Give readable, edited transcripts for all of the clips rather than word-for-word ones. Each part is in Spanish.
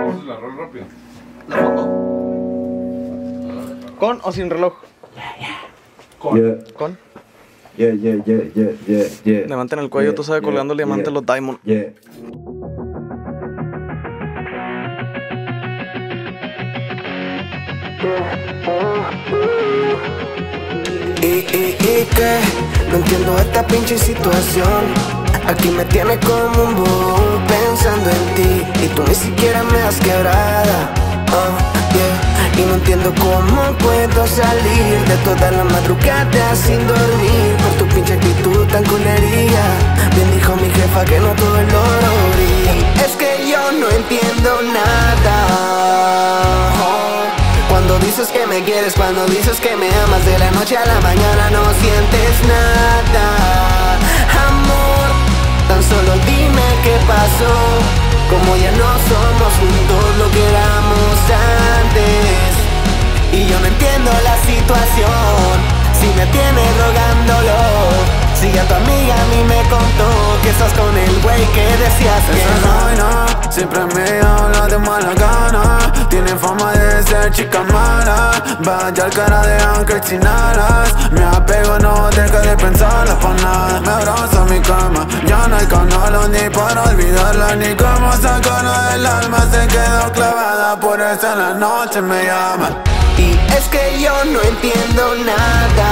La rol rápido. ¿La foto? ¿Con o sin reloj? Con. ¿Con? Yeah. Levanten el cuello, tú sabes, colgando el diamante los Diamond. Yeah. Y que no entiendo esta pinche situación. Aquí me tienes como un bobo pensando en ti, y tú ni siquiera me das quebrada. Y no entiendo cómo puedo salir de toda la madrugada sin dormir por tu pinche actitud tan culería. Bien dijo mi jefa que no todo el oro brilla. Es que yo no entiendo nada. Cuando dices que me quieres, cuando dices que me amas, de la noche a la mañana no sientes nada. Amor, tan solo dime qué pasó. Como ya no somos juntos lo que éramos antes. Y yo no entiendo la situación, si me tienes rogándolo. Si ya tu amiga a mí me contó que estás con el güey que decías que esa vaina siempre me habla de mala gana. Tiene fama de ser chica mala. Vaya al cara de ángel sin alas. Me apego, no deja de pensarla pa' nada. Me abraza mi cama, ya no hay canal ni para olvidarla, ni cómo sacarla del alma. Se quedó clavada, por eso en la noche me llama. Y es que yo no entiendo nada.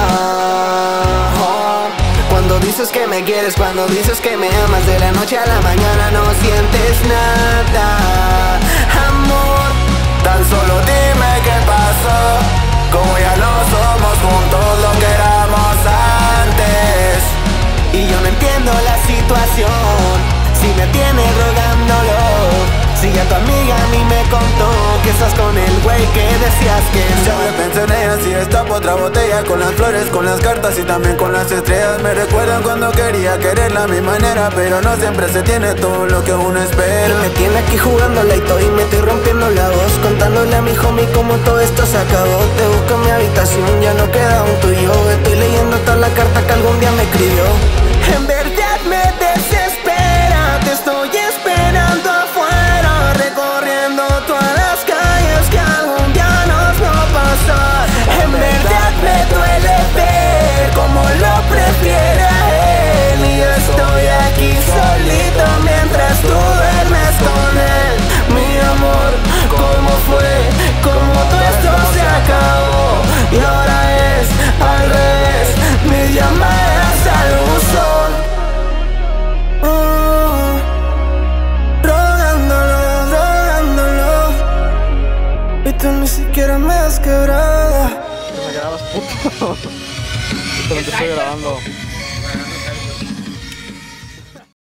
Cuando dices que me quieres, cuando dices que me amas, de la noche a la mañana no sientes nada. Amor, tan solo dime qué pasó. Como ya no somos juntos lo que éramos antes. Y yo no entiendo la situación, si me tienes rogándolo. Si ya tu amiga a mí me contó que estás con el güey que decías que no. Siempre pensé en ella, si destapo otra botella, con las flores, con las cartas y también con las estrellas. Me recuerdan cuando quería quererla a mi manera, pero no siempre se tiene todo lo que uno espera. Y me tiene aquí jugándola y todo, y me estoy rompiendo la voz, contándole a mi homie cómo todo esto se acabó. Te busco en mi habitación, ya no queda un tú y yo. Estoy leyendo toda la carta que algún día me escribió. En verdad me desespera, te estoy esperando afuera, recorriendo todas las calles que algún día nos va a pasar. En verdad me duele ver cómo lo prefiere él, y yo estoy aquí solito mientras tú duermes con él. Mi amor, ¿cómo fue? ¿Cómo todo esto se acabó? Y ahora es al revés, mis llamadas al buzón. Y tú ni siquiera me das quebrada. Me grabas, puto. Yo también te estoy grabando.